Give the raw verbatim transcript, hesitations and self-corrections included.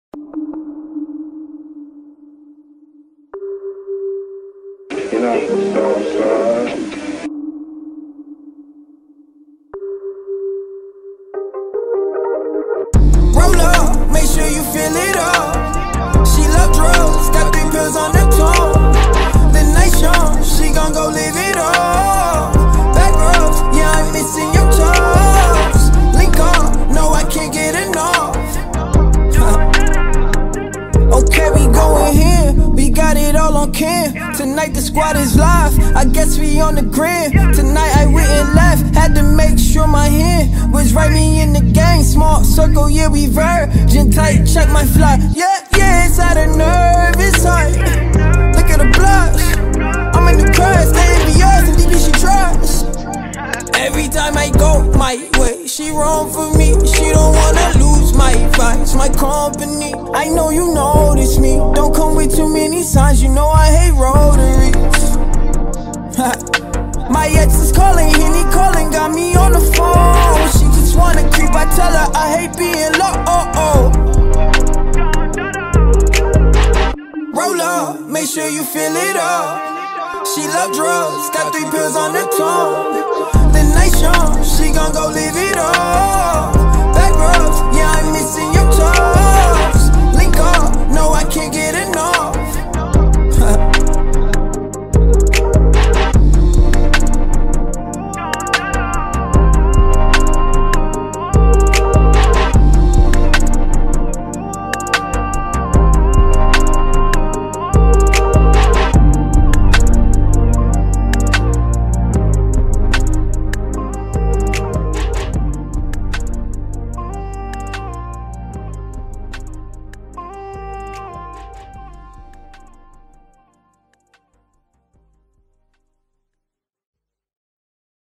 You know, so, so. Roll up, make sure you feel it up. She love drugs, got three pills on the tongue. The night young, she gon' go live it up. Back roads, yeah, I'm missing your toes. Link up, no, I can't get enough. Okay, we going here, we got it all on cam. Tonight the squad is live, I guess we on the gram. Tonight I went and left, had to make sure my hand was right, me in the gang. Small circle, yeah, we virgin tight, check my fly. Yeah, yeah, it's out of nerve, it's tight. Look at the blush, I'm in the crash, they envious and D B she tries. Every time I go my way, she wrong for me. She don't wanna lose my vibes, my company. I know you notice me, don't come with too many signs. You know I hate rotaries. My ex is calling, Henny calling, got me on the phone. She just wanna creep, I tell her I hate being low. Oh, oh. Roll up, make sure you fill it up. She love drugs, got three pills on the tongue. The night young, she gon' go live it up. Back roads, yeah, I'm missing your toes.